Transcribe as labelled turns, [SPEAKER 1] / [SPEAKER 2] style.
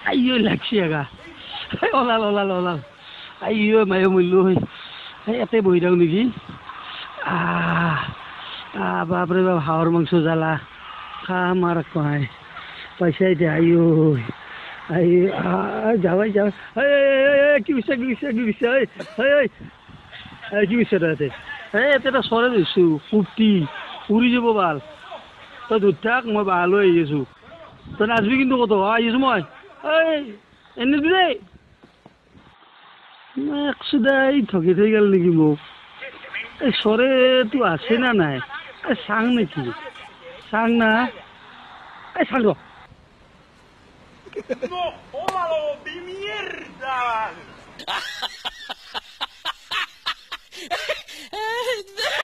[SPEAKER 1] Ayo লাগছি আগা ওলাল আইও মায়ে মূল্য ইয়াতে বহি থাকো নেকি বাপৰে বাপ হাঁহৰ মাংস জ্বালা খাম আৰু কহাই পইচা এতিয়া আইও যাবাই কি বিচাৰ কি বিচাৰ তাতে এটা চৰে ধৰিছো ফুৰ্তি উৰি যাব ভাল তই ধৰি থাক মই বাঁহ লৈ আহি আছো তই নাচবি কিন্তু কত আহি আছো মই এনে দেই একচুদাই ঠগি থৈ গেল নেকি মোক এই চৰেটো আছে না নাই চাং নেকি চাং না চাং ৰ
[SPEAKER 2] ¡No! ¡Óvalo! ¡Mi mierda!